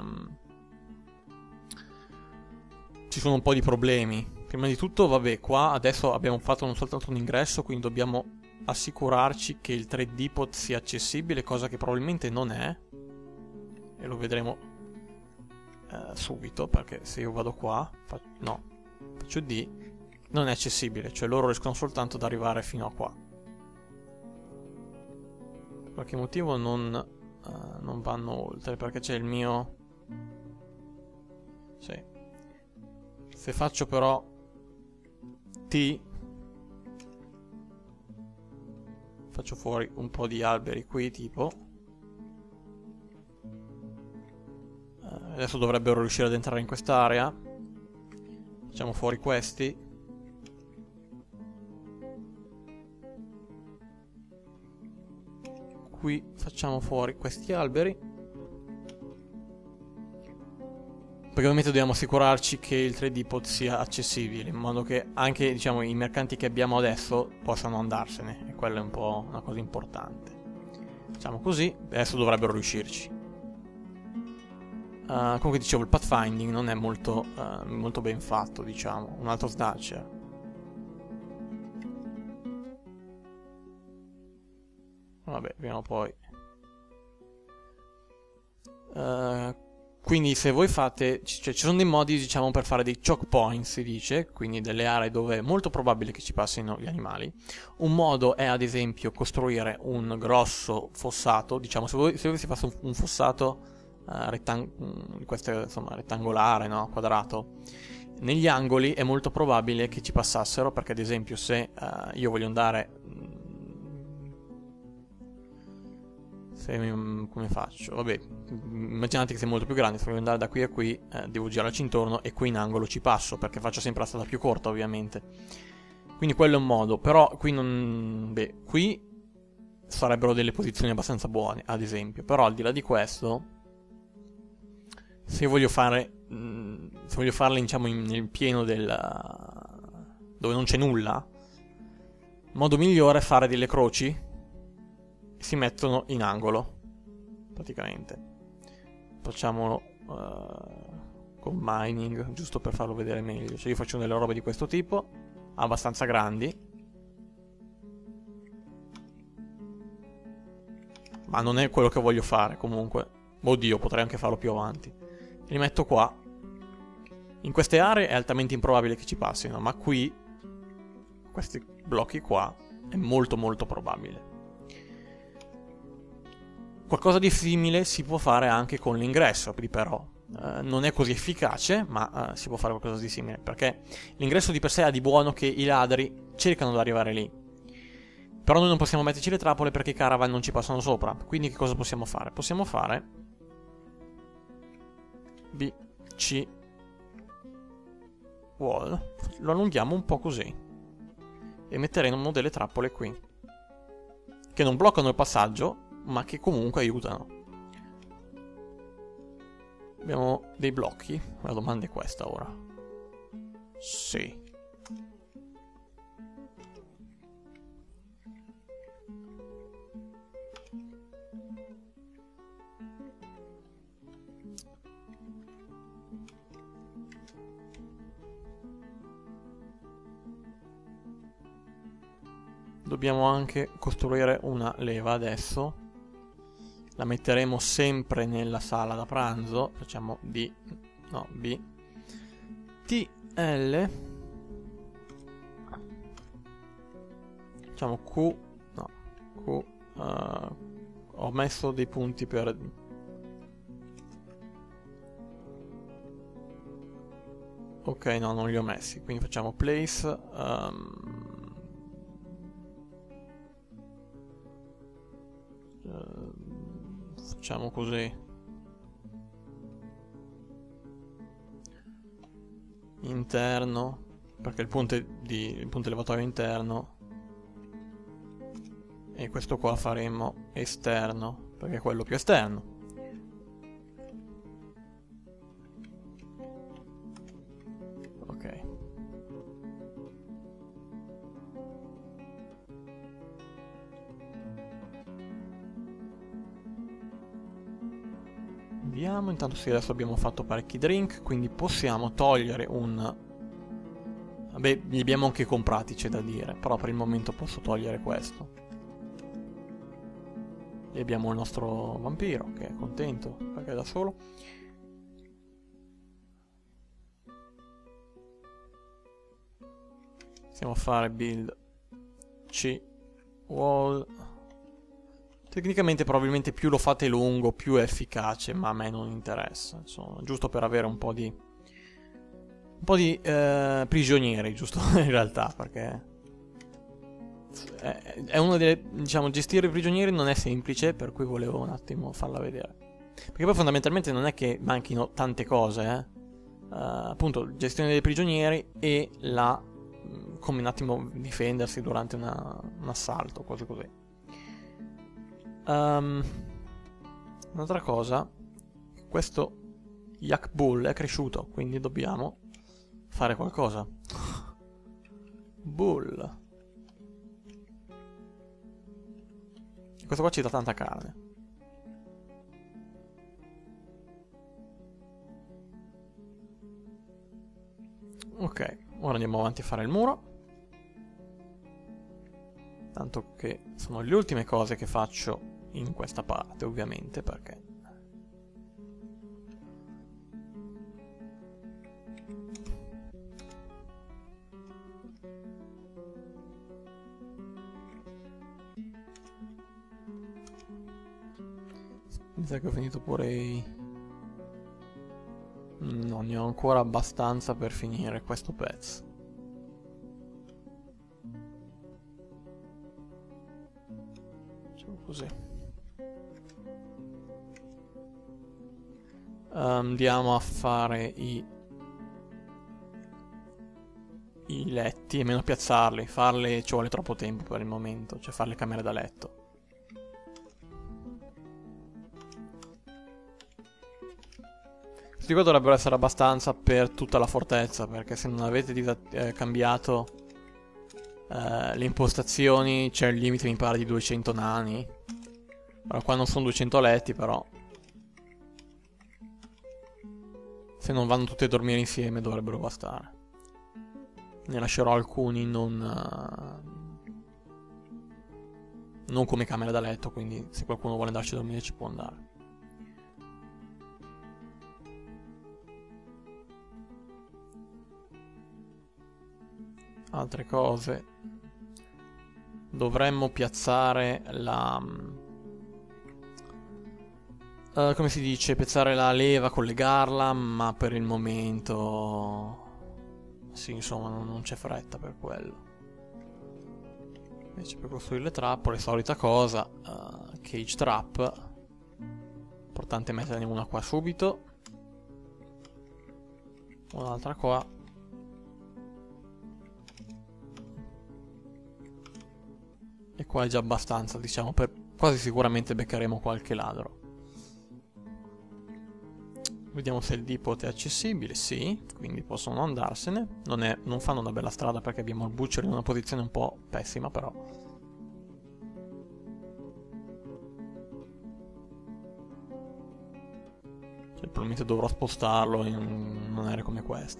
ci sono un po' di problemi. Prima di tutto, vabbè, qua adesso abbiamo fatto non soltanto un ingresso, quindi dobbiamo assicurarci che il 3D pod sia accessibile, cosa che probabilmente non è. E lo vedremo subito, perché se io vado qua, faccio D, non è accessibile, cioè loro riescono soltanto ad arrivare fino a qua. Per qualche motivo non vanno oltre, perché c'è il mio... Sì. Se faccio però T, faccio fuori un po' di alberi qui, tipo... Adesso dovrebbero riuscire ad entrare in quest'area. Facciamo fuori questi. Qui facciamo fuori questi alberi. perché ovviamente dobbiamo assicurarci che il 3D pod sia accessibile, in modo che anche, diciamo, i mercanti che abbiamo adesso possano andarsene, e quella è un po' una cosa importante. Facciamo così, adesso dovrebbero riuscirci. Comunque dicevo, il pathfinding non è molto ben fatto, diciamo. Un altro snatcher. Vabbè, prima o poi. Quindi se voi fate, cioè ci sono dei modi, diciamo, per fare dei choke points, si dice, quindi delle aree dove è molto probabile che ci passino gli animali. Un modo è ad esempio costruire un grosso fossato, diciamo, se voi si fosse un fossato rettangolare, no? Quadrato, negli angoli è molto probabile che ci passassero, perché ad esempio se io voglio andare, come faccio? Vabbè, immaginate che sia molto più grande, se voglio andare da qui a qui devo girarci intorno e qui in angolo ci passo, perché faccio sempre la strada più corta, ovviamente. Quindi quello è un modo, però qui non... Beh, qui sarebbero delle posizioni abbastanza buone, ad esempio, però al di là di questo, se voglio farle, diciamo, nel pieno dove non c'è nulla, il modo migliore è fare delle croci, si mettono in angolo, praticamente. Facciamolo con mining, giusto per farlo vedere meglio. Cioè io faccio delle robe di questo tipo, abbastanza grandi, ma non è quello che voglio fare comunque. Oddio, potrei anche farlo più avanti. Li metto qua. In queste aree è altamente improbabile che ci passino, ma qui, questi blocchi qua, è molto molto probabile. Qualcosa di simile si può fare anche con l'ingresso, però non è così efficace, ma si può fare qualcosa di simile, perché l'ingresso di per sé ha di buono che i ladri cercano di arrivare lì. Però noi non possiamo metterci le trappole perché i caravan non ci passano sopra. Quindi che cosa possiamo fare? Possiamo fare BC wall, lo allunghiamo un po' così e metteremo delle trappole qui che non bloccano il passaggio, ma che comunque aiutano. Abbiamo dei blocchi. La domanda è questa ora. Sì. Dobbiamo anche costruire una leva adesso. La metteremo sempre nella sala da pranzo. Facciamo B. TL. Facciamo Q. No. Q. Ho messo dei punti per... Ok, no, non li ho messi. Quindi facciamo place. Facciamo così. Interno, perché il punto elevatorio interno, e questo qua faremo esterno, perché è quello più esterno. Ok. Vediamo, intanto sì, adesso abbiamo fatto parecchi drink, quindi possiamo togliere un... Vabbè, li abbiamo anche comprati, c'è da dire, però per il momento posso togliere questo. E abbiamo il nostro vampiro, che è contento, perché è da solo. Possiamo fare build C wall. Tecnicamente probabilmente più lo fate lungo più è efficace, ma a me non interessa, insomma, giusto per avere un po' di prigionieri, giusto, in realtà, perché è una delle, diciamo, gestire i prigionieri non è semplice, per cui volevo un attimo farla vedere. Perché poi fondamentalmente non è che manchino tante cose, appunto, gestione dei prigionieri e come un attimo difendersi durante un assalto, cose così. Un'altra cosa, questo Yak Bull è cresciuto, quindi dobbiamo fare qualcosa. Bull. Questo qua ci dà tanta carne. Ok, ora andiamo avanti a fare il muro. Tanto che sono le ultime cose che faccio in questa parte, ovviamente, perché... Mi sa che ho finito pure i... No, ne ho ancora abbastanza per finire questo pezzo. Facciamo così. Andiamo a fare i letti, e meno piazzarli. Farli ci vuole troppo tempo per il momento, cioè fare le camere da letto. Questi qua dovrebbero essere abbastanza per tutta la fortezza, perché se non avete cambiato le impostazioni c'è il limite mi pare di 200 nani. Allora, qua non sono 200 letti, però se non vanno tutti a dormire insieme dovrebbero bastare. Ne lascerò alcuni non come camera da letto, quindi se qualcuno vuole andarci a dormire ci può andare. Altre cose, dovremmo piazzare la come si dice, piazzare la leva, collegarla, ma per il momento sì, insomma, non c'è fretta per quello. Invece per costruire le trappole, solita cosa, cage trap, importante metterne una qua subito, un'altra qua. E qua è già abbastanza, diciamo, per quasi sicuramente beccheremo qualche ladro. Vediamo se il depot è accessibile, sì, quindi possono andarsene. Non fanno una bella strada perché abbiamo il butcher in una posizione un po' pessima, però. Cioè, probabilmente dovrò spostarlo in un'area come questa.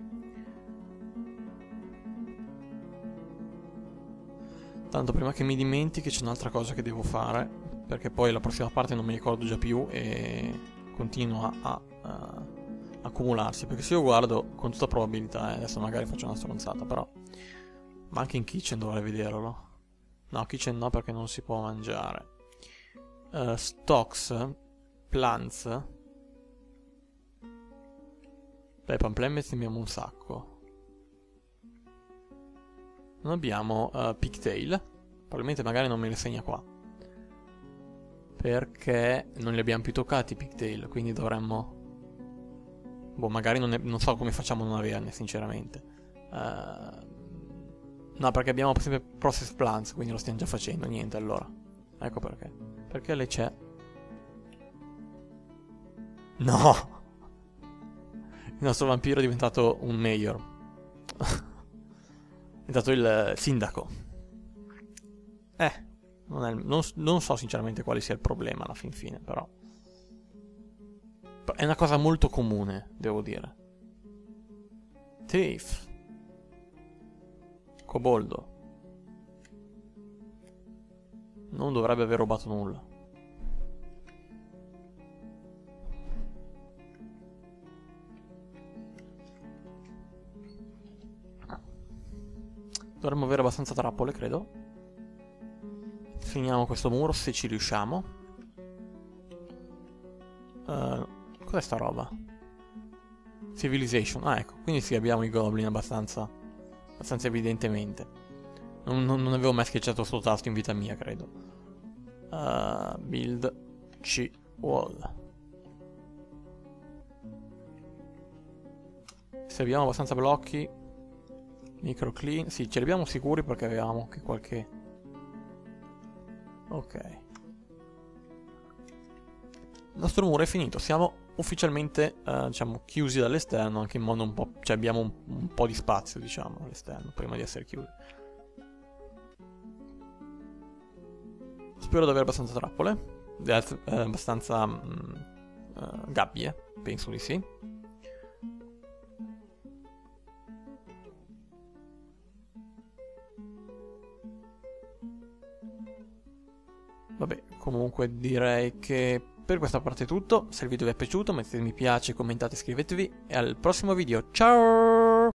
Tanto prima che mi dimentichi c'è un'altra cosa che devo fare, perché poi la prossima parte non mi ricordo già più e continua a accumularsi, perché se io guardo con tutta probabilità, adesso magari faccio una stronzata, però ma anche in kitchen dovrei vederlo. No, kitchen no, perché non si può mangiare. Stocks, plants. Beh, pamplemouth ne abbiamo un sacco. Non abbiamo pigtail. Probabilmente magari non me le segna qua, perché non li abbiamo più toccati i pigtail, quindi dovremmo... Boh, magari non so come facciamo a non averne, sinceramente. No, perché abbiamo sempre process plants, quindi lo stiamo già facendo. Niente, allora. Ecco perché. Perché lei c'è? No! Il nostro vampiro è diventato un mayor. È diventato il sindaco. Non so sinceramente quale sia il problema alla fin fine, però è una cosa molto comune, devo dire. Thief. Coboldo. Non dovrebbe aver rubato nulla. Dovremmo avere abbastanza trappole, credo. Finiamo questo muro se ci riusciamo. Cos'è sta roba? Civilization. Ah, ecco. Quindi sì, abbiamo i goblin abbastanza evidentemente. Non avevo mai schiacciato sto tasto in vita mia, credo. Build C wall. Se abbiamo abbastanza blocchi, micro clean. Sì, ce li abbiamo sicuri perché avevamo anche qualche... Ok. il nostro muro è finito, siamo ufficialmente, diciamo, chiusi dall'esterno, anche in modo un po', cioè abbiamo un po' di spazio, diciamo, all'esterno, prima di essere chiusi. Spero di avere abbastanza trappole, abbastanza gabbie, penso di sì. Vabbè, comunque direi che per questa parte è tutto. Se il video vi è piaciuto mettete mi piace, commentate, iscrivetevi e al prossimo video. Ciao!